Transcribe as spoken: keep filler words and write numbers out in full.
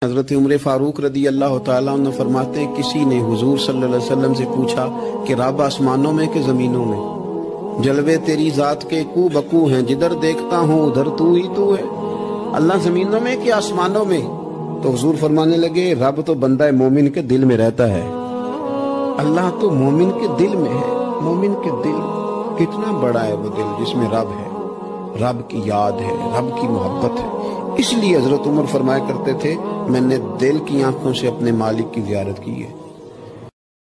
हजरत उमर फारूक रदी अल्लाह तआला अन्हु फरमाते हैं, किसी ने हुजूर सल्लल्लाहु अलैहि वसल्लम से पूछा कि रब आसमानों में कि जमीनों में? जलवे तेरी जात के कू बकू हैं, जिधर देखता हूँ उधर तू ही तू है। अल्लाह जमीनों में कि आसमानों में? तो हुजूर फरमाने लगे, रब तो बंदा मोमिन के दिल में रहता है। अल्लाह तो मोमिन के दिल में है। मोमिन के दिल कितना बड़ा है वो दिल जिसमें रब है, रब की याद है, रब की मोहब्बत है। इसलिए हजरत उमर फरमाया करते थे, मैंने दिल की आंखों से अपने मालिक की ज़ियारत की है।